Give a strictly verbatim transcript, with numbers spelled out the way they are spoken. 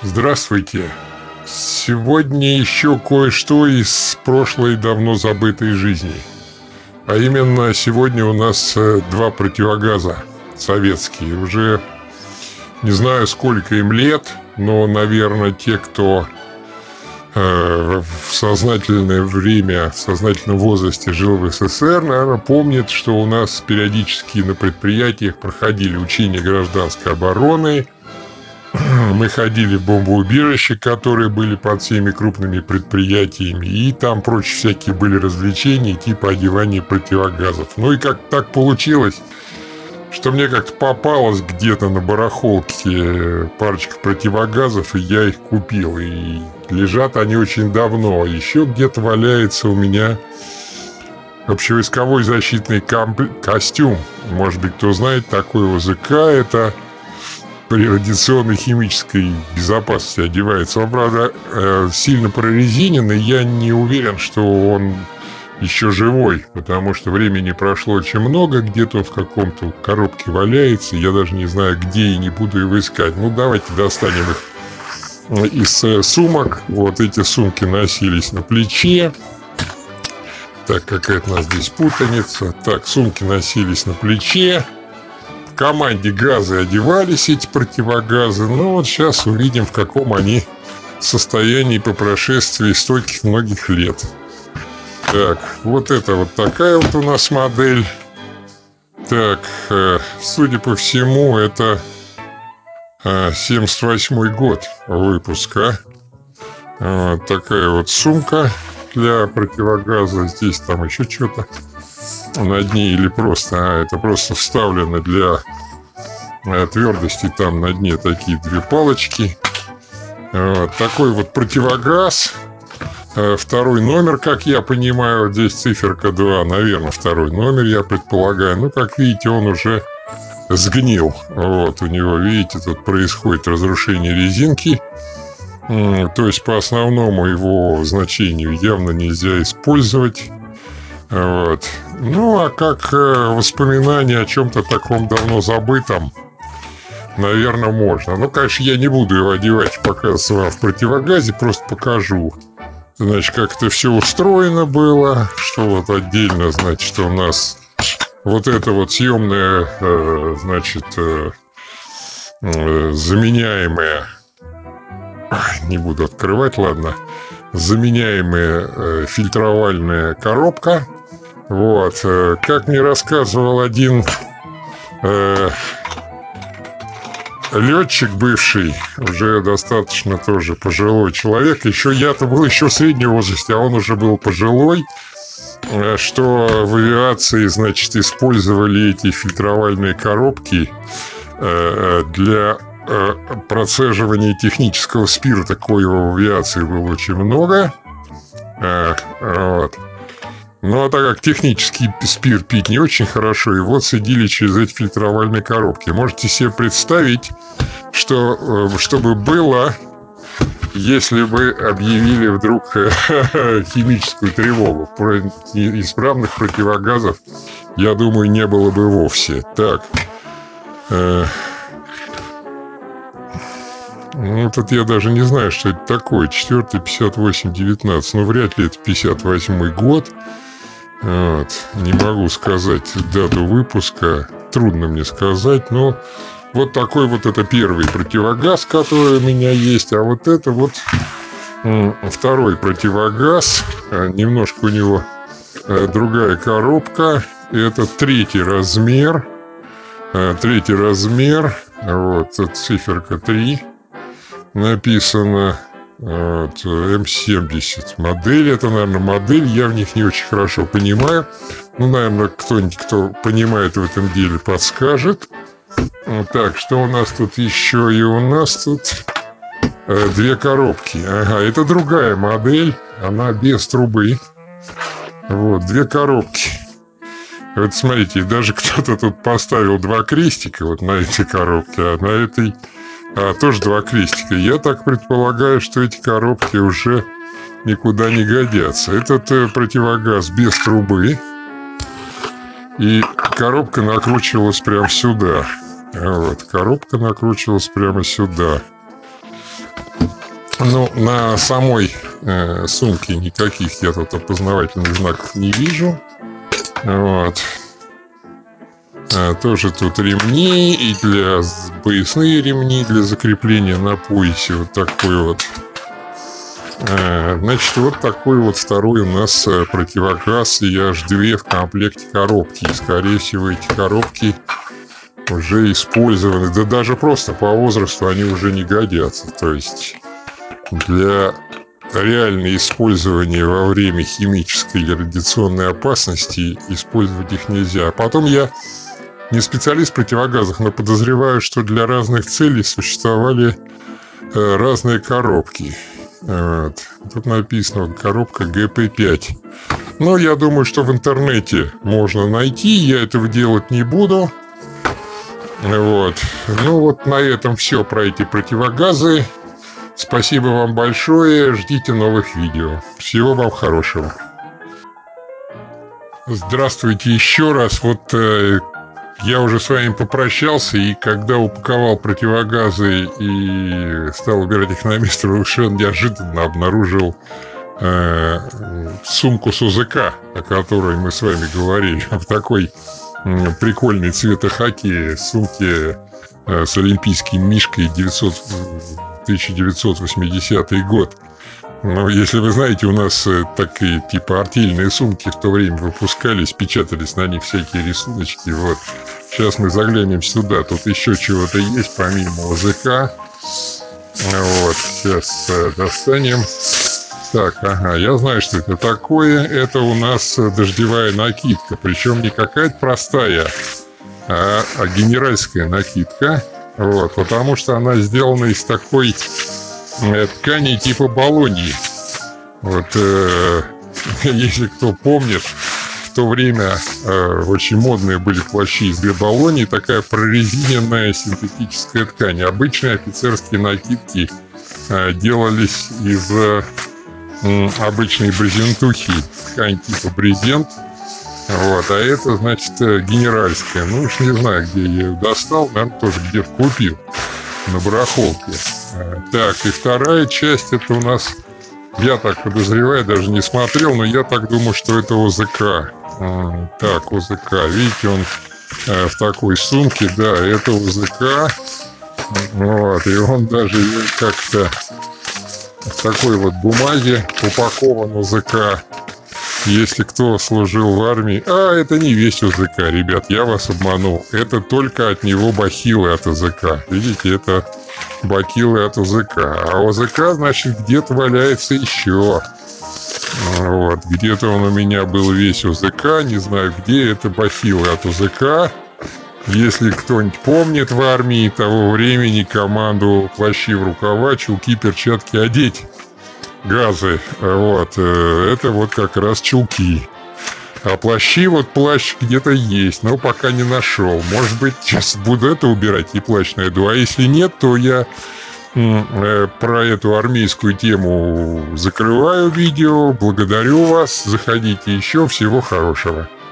Здравствуйте! Сегодня еще кое-что из прошлой давно забытой жизни. А именно, сегодня у нас два противогаза советские. Уже не знаю, сколько им лет, но, наверное, те, кто э, в сознательное время, в сознательном возрасте жил в СССР, наверное, помнят, что у нас периодически на предприятиях проходили учения гражданской обороны. Мы ходили в бомбоубежища, которые были под всеми крупными предприятиями, и там прочие всякие были развлечения типа одевания противогазов. Ну и как так получилось, что мне как-то попалось где-то на барахолке парочка противогазов, и я их купил. И лежат они очень давно. Еще где-то валяется у меня общевойсковой защитный комп- костюм. Может быть, кто знает такой ОЗК, это при радиационной химической безопасности одевается. Он, правда, сильно прорезинен, и я не уверен, что он еще живой, потому что времени прошло очень много, где-то он в каком-то коробке валяется, я даже не знаю где, и не буду его искать. Ну, давайте достанем их из сумок. Вот эти сумки носились на плече. Так, какая-то у нас здесь путаница. Так, сумки носились на плече. В команде газы одевались эти противогазы. Ну вот сейчас увидим, в каком они состоянии по прошествии стольких многих лет. Так, вот это вот такая вот у нас модель. Так, э, судя по всему, это э, семьдесят восьмой год выпуска. Вот такая вот сумка для противогаза. Здесь там еще что-то на дне или просто, а это просто вставлено для э, твердости. Там на дне такие две палочки. Вот такой вот противогаз. Э, второй номер, как я понимаю, здесь циферка два, наверное, второй номер, я предполагаю. Ну, как видите, он уже сгнил. Вот у него, видите, тут происходит разрушение резинки. Э, то есть по основному его значению явно нельзя использовать. Вот. Ну, а как э, воспоминание о чем-то таком давно забытом, наверное, можно. Ну, конечно, я не буду его одевать, показывать вам в противогазе, просто покажу. Значит, как это все устроено было, что вот отдельно, значит, у нас вот это вот съемное, э, значит, э, э, заменяемое, не буду открывать, ладно, заменяемая э, фильтровальная коробка. Вот, э, как мне рассказывал один э, летчик бывший, уже достаточно тоже пожилой человек, еще я-то был еще в среднем возрасте, а он уже был пожилой, э, что в авиации, значит, использовали эти фильтровальные коробки э, для э, процеживания технического спирта, коего в авиации было очень много. Э, вот. Ну, а так как технический спирт пить не очень хорошо, его цедили через эти фильтровальные коробки. Можете себе представить, что, что бы было, если бы объявили вдруг химическую тревогу. Про исправных противогазов, я думаю, не было бы вовсе. Так. Ну, тут я даже не знаю, что это такое. четвёртое пятьдесят восемь девятнадцать. Ну, вряд ли это пятьдесят восьмой год. Вот. Не могу сказать дату выпуска, трудно мне сказать, но вот такой вот это первый противогаз, который у меня есть, а вот это вот второй противогаз, немножко у него другая коробка, это третий размер, третий размер, вот циферка три написано. Вот, эм семьдесят модель, это, наверное, модель, я в них не очень хорошо понимаю. Ну, наверное, кто-нибудь, кто понимает в этом деле, подскажет. Так, что у нас тут еще? И у нас тут э, две коробки. Ага, это другая модель, она без трубы. Вот, две коробки. Вот смотрите, даже кто-то тут поставил два крестика вот на этой коробке, а на этой А, тоже два крестика. Я так предполагаю, что эти коробки уже никуда не годятся. Этот э, противогаз без трубы. И коробка накручивалась прямо сюда. Вот, коробка накручивалась прямо сюда. Ну, на самой э, сумке никаких я тут опознавательных знаков не вижу. Вот. А, тоже тут ремни, и для поясные ремни для закрепления на поясе. Вот такой вот. А, значит, вот такой вот второй у нас противогаз. И аж две в комплекте коробки. И, скорее всего, эти коробки уже использованы. Да даже просто по возрасту они уже не годятся. То есть для реального использования во время химической или радиационной опасности использовать их нельзя. А потом я не специалист в противогазах, но подозреваю, что для разных целей существовали э, разные коробки. Вот. Тут написано вот, коробка Гэ Пэ пять. Но я думаю, что в интернете можно найти. Я этого делать не буду. Вот. Ну вот на этом все про эти противогазы. Спасибо вам большое. Ждите новых видео. Всего вам хорошего. Здравствуйте еще раз. Вот э, я уже с вами попрощался, и когда упаковал противогазы и стал убирать их на место, совершенно неожиданно обнаружил э, сумку с О Зэ Ка, о которой мы с вами говорили, в такой э, прикольной цветохоккее сумке э, с олимпийским мишкой тысяча девятьсот восьмидесятый год. Ну, если вы знаете, у нас э, такие типа артельные сумки в то время выпускались, печатались на них всякие рисуночки. Вот. Сейчас мы заглянем сюда. Тут еще чего-то есть, помимо О Зэ Ка. Вот. Сейчас э, достанем. Так, ага, я знаю, что это такое. Это у нас дождевая накидка. Причем не какая-то простая, а, а генеральская накидка. Вот, потому что она сделана из такой э, ткани типа балоньи. Вот, э, если кто помнит, в то время э, очень модные были плащи из балоньи, такая прорезиненная синтетическая ткань. Обычные офицерские накидки э, делались из э, обычной брезентухи, ткань типа брезент. Вот, а это, значит, генеральская. Ну уж не знаю, где я ее достал. Наверное, тоже где-то купил на барахолке. Так, и вторая часть, это у нас, я так подозреваю, даже не смотрел, но я так думаю, что это О Зэ Ка. Так, О Зэ Ка. Видите, он в такой сумке. Да, это О Зэ Ка. Вот, и он даже как-то в такой вот бумаге упакован О Зэ Ка. Если кто служил в армии... А, это не весь О Зэ Ка, ребят, я вас обманул. Это только от него бахилы от О Зэ Ка. Видите, это бахилы от О Зэ Ка. А О Зэ Ка, значит, где-то валяется еще. Вот, где-то он у меня был весь О Зэ Ка. Не знаю, где это бахилы от О Зэ Ка. Если кто-нибудь помнит в армии того времени, команду плащи в рукава, чулки, перчатки одеть. Газы, вот, это вот как раз чулки. А плащи, вот плащ где-то есть, но пока не нашел. Может быть, сейчас буду это убирать и плащ найду. А если нет, то я э, про эту армейскую тему закрываю видео. Благодарю вас. Заходите еще. Всего хорошего.